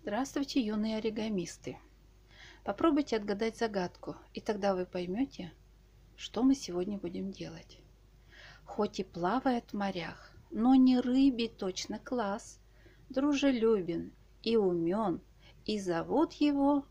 Здравствуйте, юные оригамисты! Попробуйте отгадать загадку, и тогда вы поймете, что мы сегодня будем делать. Хоть и плавает в морях, но не рыбий точно класс, дружелюбен и умен, и зовут его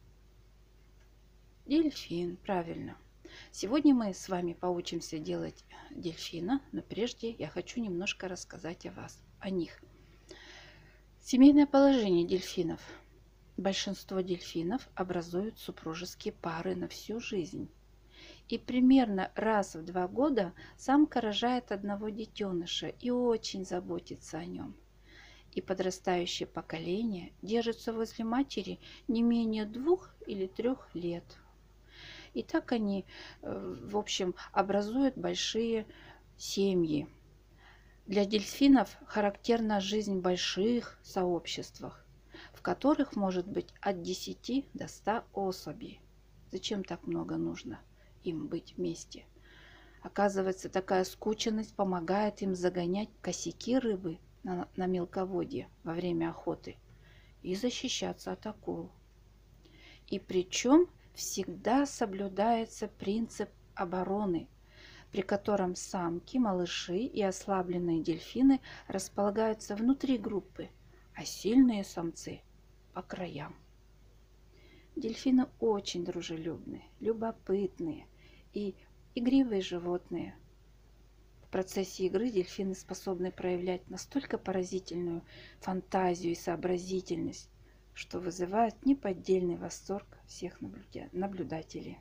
дельфин, правильно. Сегодня мы с вами поучимся делать дельфина, но прежде я хочу немножко рассказать о них. Семейное положение дельфинов. Большинство дельфинов образуют супружеские пары на всю жизнь. И примерно раз в 2 года самка рожает одного детеныша и очень заботится о нем. И подрастающее поколение держится возле матери не менее 2 или 3 лет. И так они, в общем, образуют большие семьи. Для дельфинов характерна жизнь в больших сообществах, в которых может быть от 10 до 100 особей. Зачем так много нужно им быть вместе? Оказывается, такая скученность помогает им загонять косяки рыбы на мелководье во время охоты и защищаться от акул. И причем всегда соблюдается принцип обороны, при котором самки, малыши и ослабленные дельфины располагаются внутри группы, а сильные самцы по краям. Дельфины очень дружелюбные, любопытные и игривые животные. В процессе игры дельфины способны проявлять настолько поразительную фантазию и сообразительность, что вызывает неподдельный восторг всех наблюдателей.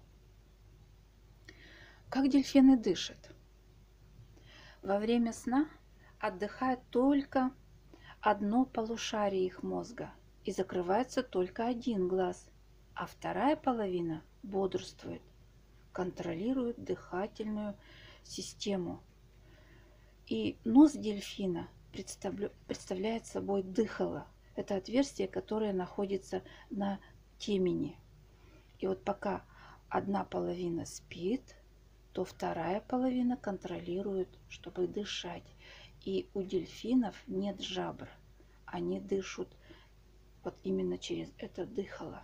Как дельфины дышат? Во время сна отдыхает только одно полушарие их мозга и закрывается только один глаз, а вторая половина бодрствует, контролирует дыхательную систему. И нос дельфина представляет собой дыхало. Это отверстие, которое находится на темени. И вот пока одна половина спит, то вторая половина контролирует, чтобы дышать. И у дельфинов нет жабр. Они дышат вот именно через это дыхало.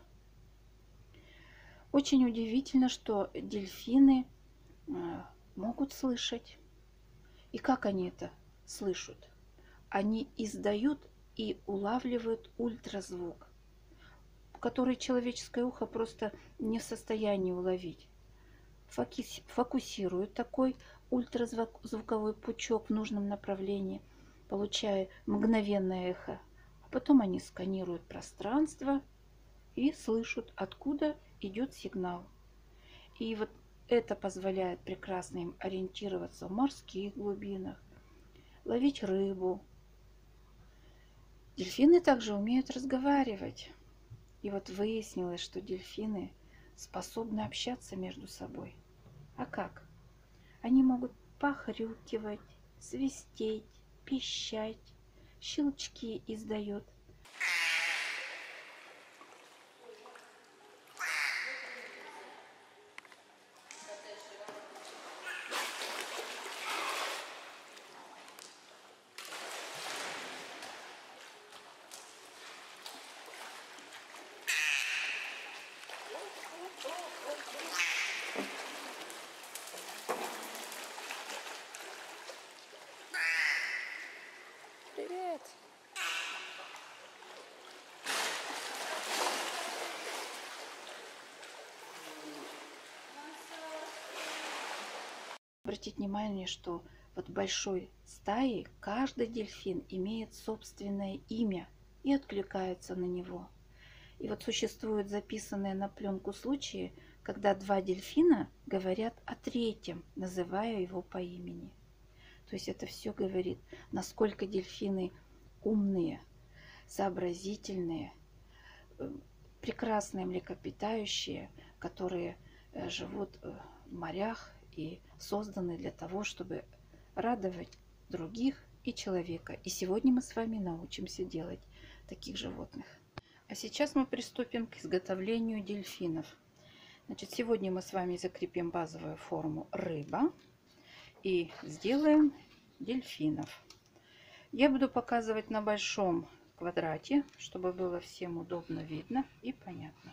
Очень удивительно, что дельфины могут слышать. И как они это слышат? Они издают и улавливают ультразвук, который человеческое ухо просто не в состоянии уловить. Фокусируют такой ультразвуковой пучок в нужном направлении, получая мгновенное эхо. А потом они сканируют пространство и слышат, откуда идет сигнал. И вот это позволяет прекрасно им ориентироваться в морских глубинах, ловить рыбу. Дельфины также умеют разговаривать. И вот выяснилось, что дельфины способны общаться между собой. А как? Они могут похрюкивать, свистеть, пищать, щелчки издают. Привет! Обратить внимание, что вот в большой стае каждый дельфин имеет собственное имя и откликается на него. И вот существуют записанные на пленку случаи, когда 2 дельфина говорят о третьем, называя его по имени. То есть это все говорит, насколько дельфины умные, сообразительные, прекрасные млекопитающие, которые живут в морях и созданы для того, чтобы радовать других и человека. И сегодня мы с вами научимся делать таких животных. А сейчас мы приступим к изготовлению дельфинов. Значит, сегодня мы с вами закрепим базовую форму рыба и сделаем дельфинов. Я буду показывать на большом квадрате, чтобы было всем удобно видно и понятно.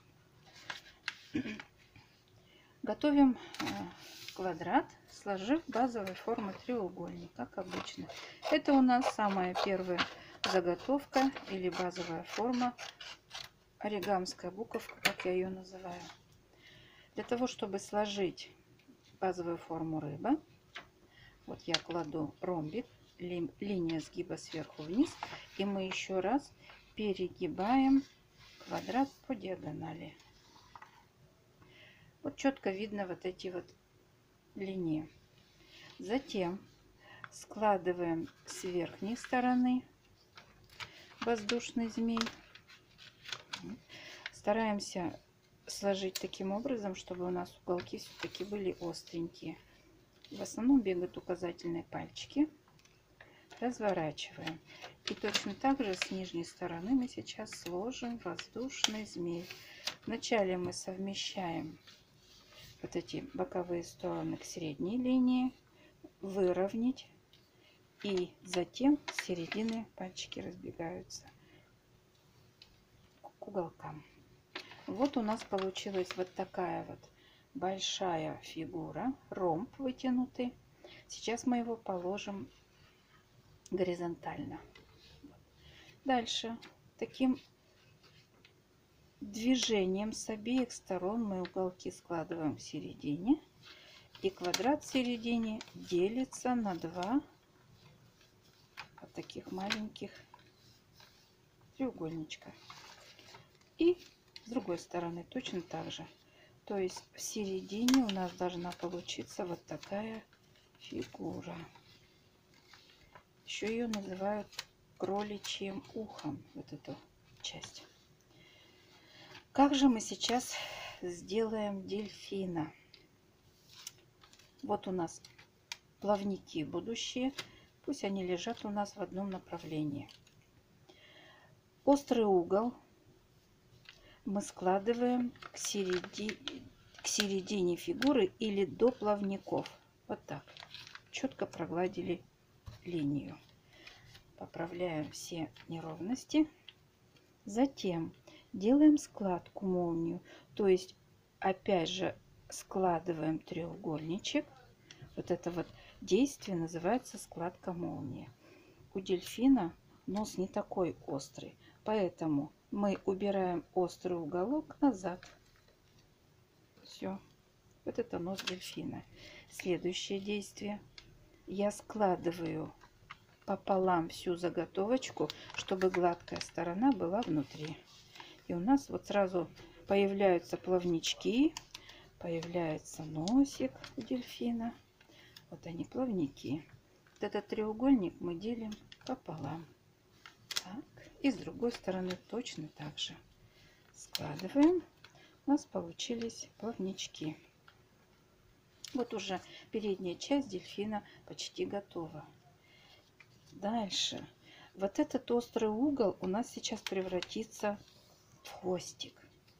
Готовим квадрат, сложив базовой формы треугольник, как обычно. Это у нас самая первая заготовка или базовая форма, оригамская буковка, как я ее называю. Для того, чтобы сложить базовую форму рыба, вот я кладу ромбик, линия сгиба сверху вниз, и мы еще раз перегибаем квадрат по диагонали. Вот четко видно вот эти вот линии. Затем складываем с верхней стороны воздушный змей. Стараемся сложить таким образом, чтобы у нас уголки все-таки были остренькие. В основном бегают указательные пальчики. Разворачиваем. И точно так же с нижней стороны мы сейчас сложим воздушный змей. Вначале мы совмещаем вот эти боковые стороны к средней линии, выровнять, и затем с середины пальчики разбегаются к уголкам. Вот у нас получилась вот такая вот большая фигура, ромб вытянутый. Сейчас мы его положим горизонтально. Дальше таким движением с обеих сторон мы уголки складываем в середине, и квадрат в середине делится на два вот таких маленьких треугольничка. И с другой стороны точно так же. То есть в середине у нас должна получиться вот такая фигура. Еще ее называют кроличьим ухом, вот эту часть. Как же мы сейчас сделаем дельфина? Вот у нас плавники будущие. Пусть они лежат у нас в одном направлении. Острый угол мы складываем к середине фигуры или до плавников. Вот так. Четко прогладили линию. Поправляем все неровности. Затем делаем складку молнию. То есть опять же складываем треугольничек. Вот это вот действие называется складка молнии. У дельфина нос не такой острый, поэтому мы убираем острый уголок назад. Все. Вот это нос дельфина. Следующее действие. Я складываю пополам всю заготовочку, чтобы гладкая сторона была внутри. И у нас вот сразу появляются плавнички, появляется носик у дельфина. Вот они, плавники. Вот этот треугольник мы делим пополам. Так. И с другой стороны точно так же складываем. У нас получились плавнички. Вот уже передняя часть дельфина почти готова. Дальше. Вот этот острый угол у нас сейчас превратится в хвостик.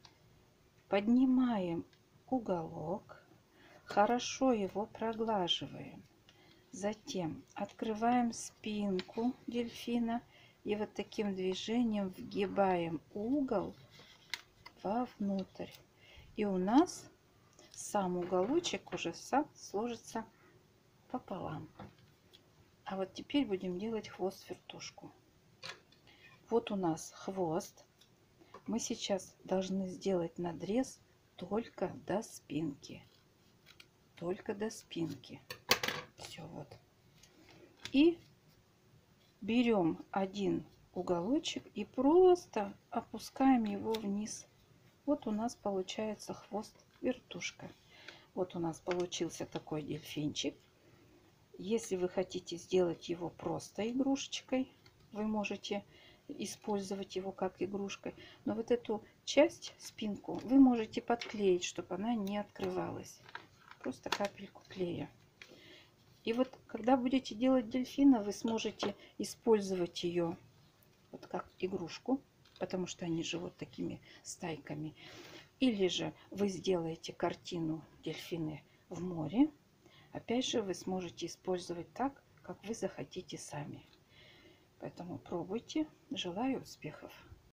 Поднимаем уголок. Хорошо его проглаживаем. Затем открываем спинку дельфина и вот таким движением вгибаем угол вовнутрь. И у нас сам уголочек уже сам сложится пополам. А вот теперь будем делать хвост-вертушку. Вот у нас хвост. Мы сейчас должны сделать надрез только до спинки. Только до спинки. Все вот. И берем один уголочек и просто опускаем его вниз. Вот у нас получается хвост-вертушка. Вот у нас получился такой дельфинчик. Если вы хотите сделать его просто игрушечкой, вы можете использовать его как игрушкой. Но вот эту часть, спинку, вы можете подклеить, чтобы она не открывалась. Просто капельку клея. И вот когда будете делать дельфина, вы сможете использовать ее вот как игрушку, потому что они живут такими стайками. Или же вы сделаете картину дельфины в море. Опять же, вы сможете использовать так, как вы захотите сами. Поэтому пробуйте. Желаю успехов!